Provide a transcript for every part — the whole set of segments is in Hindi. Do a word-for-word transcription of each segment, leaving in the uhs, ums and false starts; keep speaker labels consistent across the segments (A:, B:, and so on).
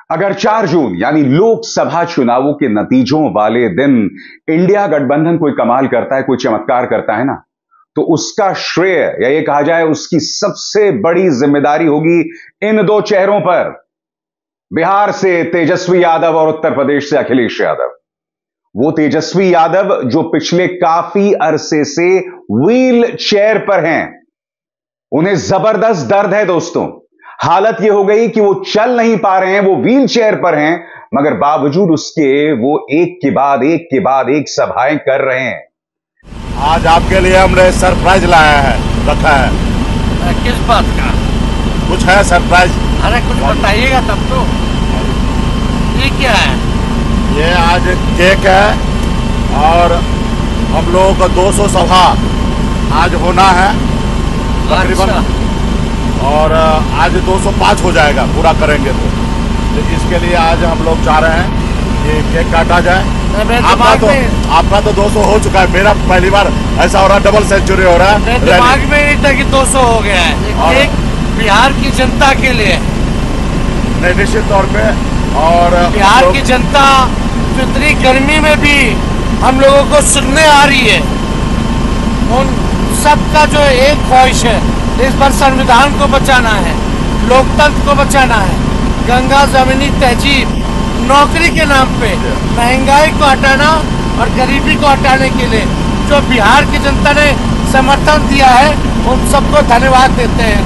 A: अगर चार जून यानी लोकसभा चुनावों के नतीजों वाले दिन इंडिया गठबंधन कोई कमाल करता है, कोई चमत्कार करता है ना, तो उसका श्रेय या ये कहा जाए उसकी सबसे बड़ी जिम्मेदारी होगी इन दो चेहरों पर, बिहार से तेजस्वी यादव और उत्तर प्रदेश से अखिलेश यादव। वो तेजस्वी यादव जो पिछले काफी अरसे से व्हील चेयर पर हैं। उन्हें जबरदस्त दर्द है दोस्तों। हालत यह हो गई कि वो चल नहीं पा रहे हैं, वो व्हील चेयर पर हैं, मगर बावजूद उसके वो एक के बाद एक के बाद एक सभाएं कर रहे हैं।
B: आज आपके लिए हमने सरप्राइज लाया है, रखा है।
C: किस बात का?
B: कुछ है सरप्राइज?
C: अरे कुछ बताइएगा तब तो। ये क्या है?
B: ये आज केक है और हम लोगों का दो सौ सभा आज होना है तकरीबन।
C: अच्छा।
B: और आज दो सौ पाँच हो जाएगा पूरा करेंगे तो, तो इसके लिए आज हम लोग चाह रहे हैं कि केक काटा जाए। आपका तो आपका तो दो सौ हो चुका है, मेरा पहली बार ऐसा हो रहा है, डबल सेंचुरी हो रहा है।
C: दिमाग में नहीं था कि दो सौ हो गया है।
B: और
C: एक बिहार की जनता के लिए,
B: नहीं निश्चित तौर पे, और
C: बिहार की जनता इतनी गर्मी में भी हम लोगों को सुनने आ रही है। उन सबका जो एक ख्वाहिश है, इस बार संविधान को बचाना है, लोकतंत्र को बचाना है, गंगा जमीनी तहजीब, नौकरी के नाम पे महंगाई को हटाना और गरीबी को हटाने के लिए जो बिहार की जनता ने समर्थन दिया है, उन सबको धन्यवाद देते हैं।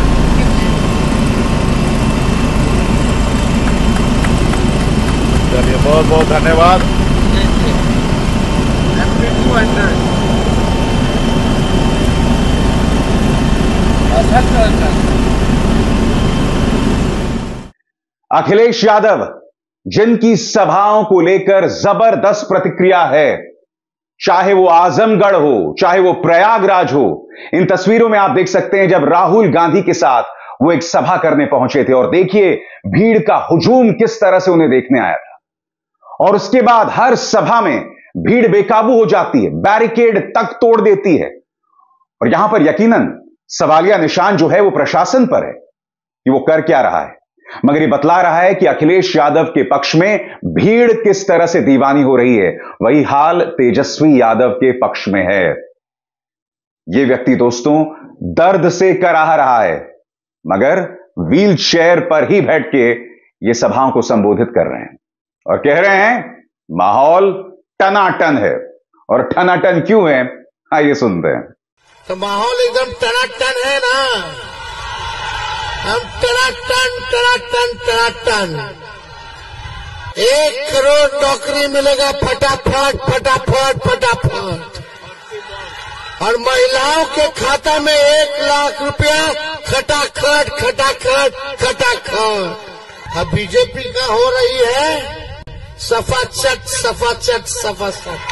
B: चलिए बहुत बहुत धन्यवाद।
A: अखिलेश यादव जिनकी सभाओं को लेकर जबरदस्त प्रतिक्रिया है, चाहे वो आजमगढ़ हो, चाहे वो प्रयागराज हो। इन तस्वीरों में आप देख सकते हैं जब राहुल गांधी के साथ वो एक सभा करने पहुंचे थे, और देखिए भीड़ का हुजूम किस तरह से उन्हें देखने आया था। और उसके बाद हर सभा में भीड़ बेकाबू हो जाती है, बैरिकेड तक तोड़ देती है। और यहां पर यकीनन सवालिया निशान जो है वो प्रशासन पर है कि वो कर क्या रहा है, मगर ये बतला रहा है कि अखिलेश यादव के पक्ष में भीड़ किस तरह से दीवानी हो रही है। वही हाल तेजस्वी यादव के पक्ष में है। ये व्यक्ति दोस्तों दर्द से कराह रहा है, मगर व्हील चेयर पर ही बैठ के ये सभाओं को संबोधित कर रहे हैं और कह रहे हैं माहौल टनाटन है। और टनाटन क्यों है, आइए सुनते हैं।
D: तो माहौल एकदम टनाटन है ना, हम टनाटन टनाटन टनाटन। एक करोड़ नौकरी मिलेगा फटाफट फटाफट फटाफट, और महिलाओं के खाता में एक लाख रुपया खटाखट खटाखट खटाखट। अब बीजेपी का हो रही है सफाचट सफाचट सफाचट।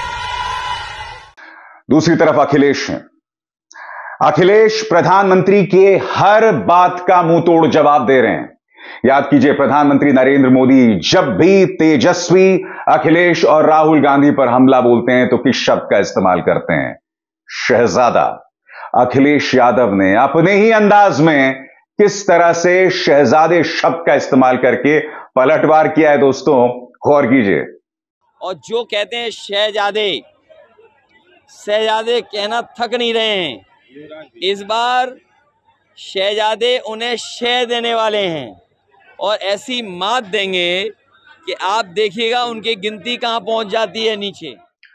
A: दूसरी तरफ अखिलेश हैं। अखिलेश प्रधानमंत्री के हर बात का मुंह तोड़ जवाब दे रहे हैं। याद कीजिए प्रधानमंत्री नरेंद्र मोदी जब भी तेजस्वी, अखिलेश और राहुल गांधी पर हमला बोलते हैं तो किस शब्द का इस्तेमाल करते हैं? शहजादा। अखिलेश यादव ने अपने ही अंदाज में किस तरह से शहजादे शब्द का इस्तेमाल करके पलटवार किया है दोस्तों, गौर कीजिए।
E: और जो कहते हैं शहजादे, शहजादे कहना थक नहीं रहे हैं। इस बार शहजादे उन्हें शह देने वाले हैं और ऐसी मात देंगे कि आप देखिएगा उनकी गिनती कहां पहुंच जाती है नीचे।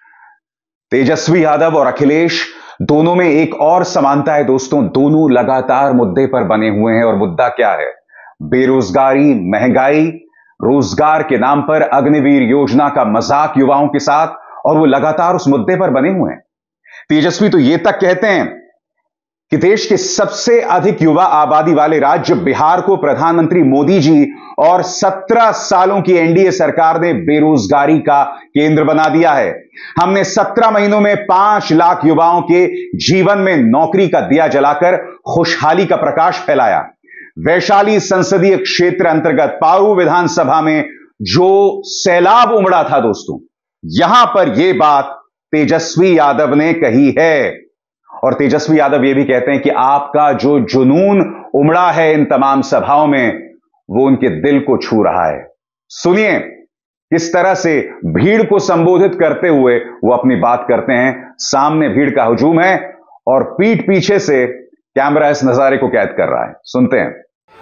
A: तेजस्वी यादव और अखिलेश दोनों में एक और समानता है दोस्तों, दोनों लगातार मुद्दे पर बने हुए हैं। और मुद्दा क्या है? बेरोजगारी, महंगाई, रोजगार के नाम पर अग्निवीर योजना का मजाक युवाओं के साथ, और वो लगातार उस मुद्दे पर बने हुए हैं। तेजस्वी तो ये तक कहते हैं कि देश के सबसे अधिक युवा आबादी वाले राज्य बिहार को प्रधानमंत्री मोदी जी और सत्रह सालों की एनडीए सरकार ने बेरोजगारी का केंद्र बना दिया है। हमने सत्रह महीनों में पांच लाख युवाओं के जीवन में नौकरी का दिया जलाकर खुशहाली का प्रकाश फैलाया। वैशाली संसदीय क्षेत्र अंतर्गत पारू विधानसभा में जो सैलाब उमड़ा था दोस्तों, यहां पर यह बात तेजस्वी यादव ने कही है। और तेजस्वी यादव ये भी कहते हैं कि आपका जो जुनून उमड़ा है इन तमाम सभाओं में, वो उनके दिल को छू रहा है। सुनिए किस तरह से भीड़ को संबोधित करते हुए वो अपनी बात करते हैं। सामने भीड़ का हुजूम है और पीठ पीछे से कैमरा इस नजारे को कैद कर रहा है। सुनते हैं।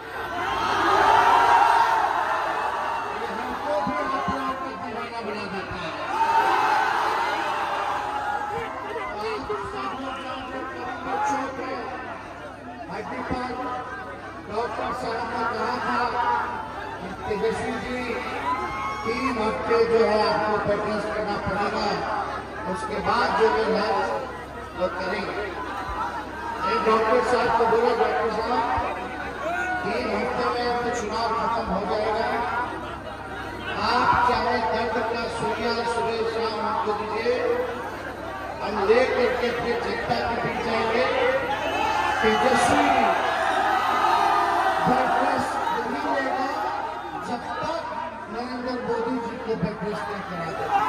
D: डॉक्टर साहब ने कहा था तेजस्वी जी तीन हफ्ते जो है आपको बेड रेस्ट करना पड़ेगा, उसके बाद जो है वो करेंगे। डॉक्टर साहब को बोला डॉक्टर साहब तीन हफ्ते में तो चुनाव खत्म हो जाएगा, आप चाहे दर्द का सूर्या सुबह शाम हमको दीजिए, हम ले करके फिर जनता के बीच जाएंगे। तेजस्वी बेड रेस्ट नहीं लेगा जब तक नरेंद्र मोदी जी को बेड रेस्ट नहीं करा।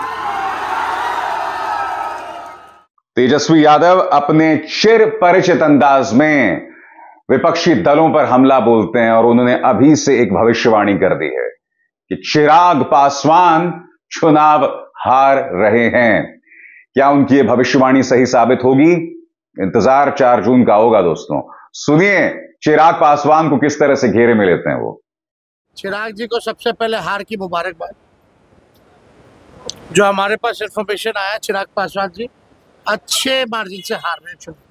A: तेजस्वी यादव अपने चिर परिचित अंदाज में विपक्षी दलों पर हमला बोलते हैं और उन्होंने अभी से एक भविष्यवाणी कर दी है कि चिराग पासवान चुनाव हार रहे हैं। क्या उनकी यह भविष्यवाणी सही साबित होगी? इंतजार चार जून का होगा। दोस्तों सुनिए चिराग पासवान को किस तरह से घेरे में लेते हैं वो।
C: चिराग जी को सबसे पहले हार की मुबारकबाद। जो हमारे पास इंफॉर्मेशन आया, चिराग पासवान जी अच्छे मार्जिन से हार रहे चुनाव।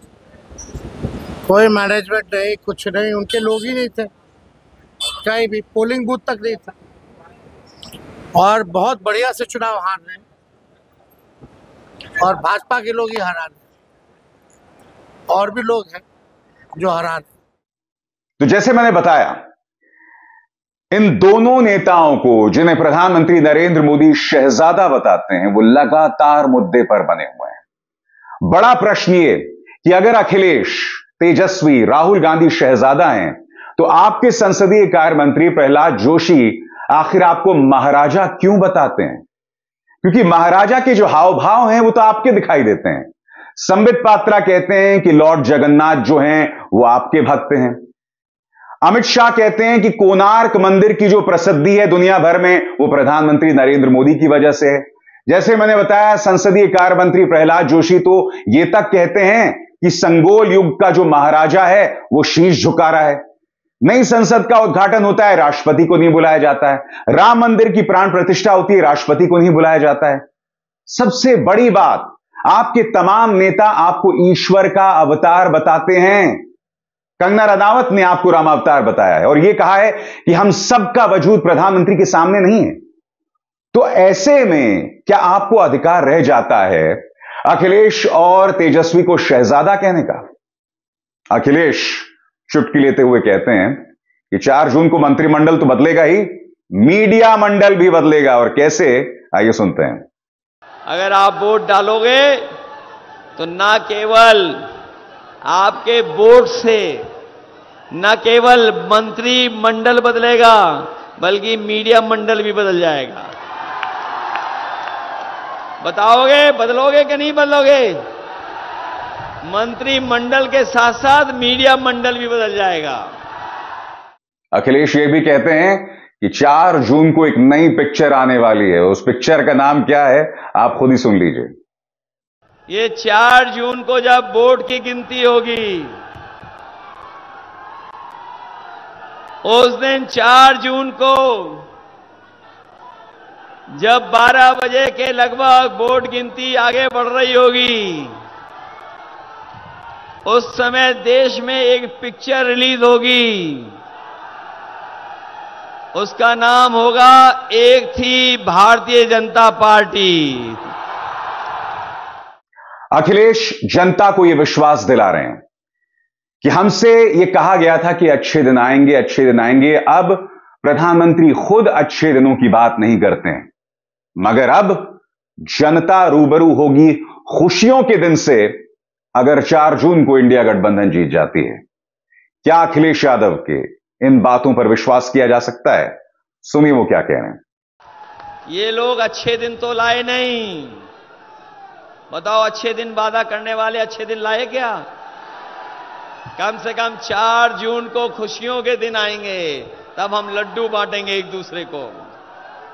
C: कोई मैनेजमेंट नहीं, कुछ नहीं, उनके लोग ही नहीं थे, कहीं भी पोलिंग बूथ तक नहीं था और बहुत बढ़िया से चुनाव हार रहे हैं और भाजपा के लोग ही हरा रहे हैं और भी लोग हैं जो हरा रहे हैं।
A: तो जैसे मैंने बताया, इन दोनों नेताओं को जिन्हें प्रधानमंत्री नरेंद्र मोदी शहजादा बताते हैं, वो लगातार मुद्दे पर बने हुए हैं। बड़ा प्रश्न ये कि अगर अखिलेश, तेजस्वी, राहुल गांधी शहजादा हैं, तो आपके संसदीय कार्य मंत्री प्रहलाद जोशी आखिर आपको महाराजा क्यों बताते हैं? क्योंकि महाराजा के जो हाव भाव हैं वो तो आपके दिखाई देते हैं। संबित पात्रा कहते हैं कि लॉर्ड जगन्नाथ जो हैं वो आपके भक्त हैं। अमित शाह कहते हैं कि कोणार्क मंदिर की जो प्रसिद्धि है दुनिया भर में वो प्रधानमंत्री नरेंद्र मोदी की वजह से है। जैसे मैंने बताया, संसदीय कार्य मंत्री प्रहलाद जोशी तो ये तक कहते हैं कि संगोल युग का जो महाराजा है वो शीश झुका रहा है। नई संसद का उद्घाटन होता है, राष्ट्रपति को नहीं बुलाया जाता है। राम मंदिर की प्राण प्रतिष्ठा होती है, राष्ट्रपति को नहीं बुलाया जाता है। सबसे बड़ी बात, आपके तमाम नेता आपको ईश्वर का अवतार बताते हैं। कंगना रनावत ने आपको राम अवतार बताया है और यह कहा है कि हम सबका वजूद प्रधानमंत्री के सामने नहीं है। तो ऐसे में क्या आपको अधिकार रह जाता है अखिलेश और तेजस्वी को शहजादा कहने का? अखिलेश चुटकी लेते हुए कहते हैं कि चार जून को मंत्रिमंडल तो बदलेगा ही, मीडिया मंडल भी बदलेगा। और कैसे, आइए सुनते हैं।
E: अगर आप वोट डालोगे तो ना केवल आपके वोट से न केवल मंत्रिमंडल बदलेगा बल्कि मीडिया मंडल भी बदल जाएगा। बताओगे बदलोगे कि नहीं बदलोगे? मंत्रिमंडल के साथ साथ मीडिया मंडल भी बदल जाएगा।
A: अखिलेश ये भी कहते हैं कि चार जून को एक नई पिक्चर आने वाली है। उस पिक्चर का नाम क्या है आप खुद ही सुन लीजिए।
E: ये चार जून को जब वोट की गिनती होगी, उस दिन चार जून को जब बारह बजे के लगभग वोट गिनती आगे बढ़ रही होगी, उस समय देश में एक पिक्चर रिलीज होगी। उसका नाम होगा एक थी भारतीय जनता पार्टी।
A: अखिलेश जनता को यह विश्वास दिला रहे हैं कि हमसे यह कहा गया था कि अच्छे दिन आएंगे, अच्छे दिन आएंगे। अब प्रधानमंत्री खुद अच्छे दिनों की बात नहीं करते हैं, मगर अब जनता रूबरू होगी खुशियों के दिन से अगर चार जून को इंडिया गठबंधन जीत जाती है। क्या अखिलेश यादव के इन बातों पर विश्वास किया जा सकता है? सुनिए वो क्या कह रहे हैं।
E: ये लोग अच्छे दिन तो लाए नहीं। बताओ, अच्छे दिन वादा करने वाले अच्छे दिन लाए क्या? कम से कम चार जून को खुशियों के दिन आएंगे, तब हम लड्डू बांटेंगे एक दूसरे को।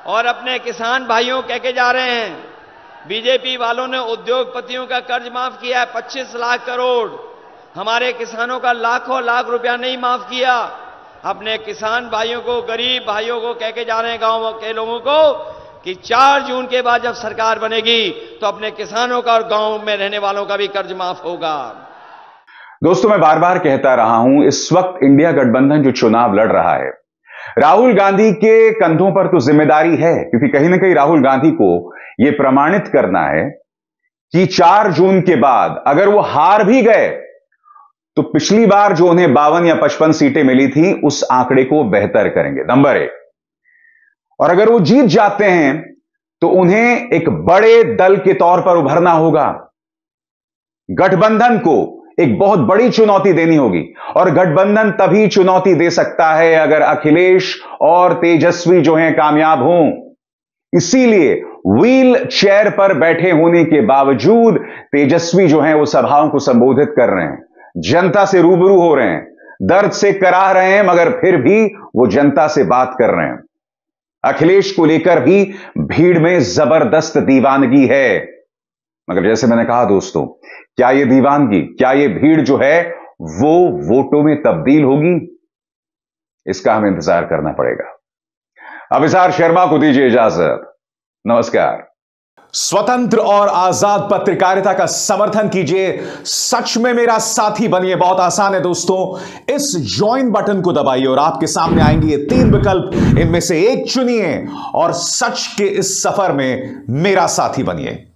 E: और अपने किसान भाइयों कह के जा रहे हैं, बीजेपी वालों ने उद्योगपतियों का कर्ज माफ किया है पच्चीस लाख करोड़, हमारे किसानों का लाखों लाख रुपया नहीं माफ किया। अपने किसान भाइयों को, गरीब भाइयों को कह के जा रहे हैं, गांव के लोगों को, कि चार जून के बाद जब सरकार बनेगी तो अपने किसानों का और गांव में रहने वालों का भी कर्ज माफ होगा।
A: दोस्तों, मैं बार बार कहता रहा हूं, इस वक्त इंडिया गठबंधन जो चुनाव लड़ रहा है, राहुल गांधी के कंधों पर तो जिम्मेदारी है, क्योंकि कहीं ना कहीं राहुल गांधी को यह प्रमाणित करना है कि चार जून के बाद अगर वो हार भी गए तो पिछली बार जो उन्हें बावन या पचपन सीटें मिली थी उस आंकड़े को बेहतर करेंगे, नंबर एक। और अगर वो जीत जाते हैं तो उन्हें एक बड़े दल के तौर पर उभरना होगा। गठबंधन को एक बहुत बड़ी चुनौती देनी होगी, और गठबंधन तभी चुनौती दे सकता है अगर अखिलेश और तेजस्वी जो हैं कामयाब हों। इसीलिए व्हील चेयर पर बैठे होने के बावजूद तेजस्वी जो हैं वो सभाओं को संबोधित कर रहे हैं, जनता से रूबरू हो रहे हैं, दर्द से कराह रहे हैं, मगर फिर भी वो जनता से बात कर रहे हैं। अखिलेश को लेकर भी भीड़ में जबरदस्त दीवानगी है, मगर जैसे मैंने कहा दोस्तों, क्या ये दीवानगी, क्या ये भीड़ जो है वो वोटों में तब्दील होगी? इसका हमें इंतजार करना पड़ेगा। अभिसार शर्मा को दीजिए इजाजत। नमस्कार। स्वतंत्र और आजाद पत्रकारिता का समर्थन कीजिए, सच में मेरा साथी बनिए। बहुत आसान है दोस्तों, इस ज्वाइन बटन को दबाइए और आपके सामने आएंगे ये तीन विकल्प, इनमें से एक चुनिए और सच के इस सफर में मेरा साथी बनिए।